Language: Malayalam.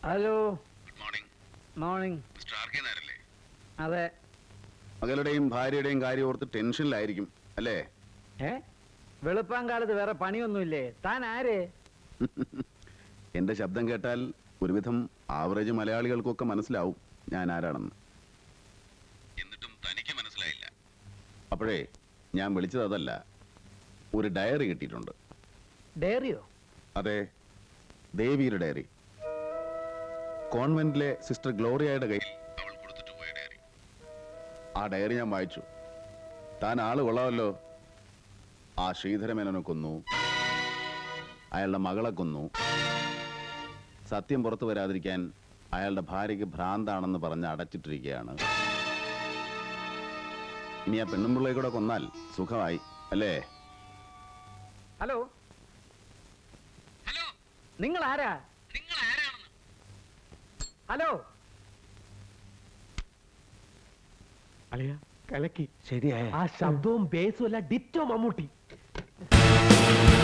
Hello. Good morning. Morning. Mister R K. നായരല്ലേ? അതെ. മകളുടെയും ഭാര്യയുടെയും കാര്യം ഓർത്ത് ടെൻഷനിലായിരിക്കും അല്ലേ? വെളുപ്പാങ്കാലത്ത് വേറെ പണിയൊന്നുമില്ലേ? താൻ ആര്? എന്റെ ശബ്ദം കേട്ടാൽ ഒരുവിധം ആവറേജ് മലയാളികൾക്കൊക്കെ മനസ്സിലാവും ഞാൻ ആരാണെന്ന്. എന്നിട്ടും തനിക്ക് മനസ്സിലായില്ല. അപ്പോഴേ ഞാൻ വിളിച്ചത് അതല്ല, ഒരു ഡയറി കിട്ടിയിട്ടുണ്ട്. ഡയറിയോ? അതെ, ദേവിയുടെ ഡയറി. കോൺവെന്റിലെ സിസ്റ്റർ ഗ്ലോറിയയുടെ കയ്യിൽ അവൾ കൊടുത്തിട്ട് പോയ ഡയറി. ആ ഡയറി ഞാൻ വായിച്ചു. താൻ ആള് കൊള്ളാമല്ലോ. ആ ശ്രീധരമേനോനെ കൊന്നു, അയാളുടെ മകളെ കൊന്നു. സത്യം പുറത്തു വരാതിരിക്കാൻ അയാളുടെ ഭാര്യയ്ക്ക് ഭ്രാന്താണെന്ന് പറഞ്ഞ് അടച്ചിട്ടിരിക്കുകയാണ്. ഇനി ആ പെണ്ണുമ്പിള്ളയെ കൂടെ കൊന്നാൽ സുഖമായി അല്ലേ? ഹലോ, ഹലോ, നിങ്ങൾ ആരാ? നിങ്ങൾ ആരാണെന്ന്? ഹലോ. അളിയ കലക്കി ശരിയായ ആ ശബ്ദവും ബേസും അല്ല ഡിറ്റോ മമ്മൂട്ടി.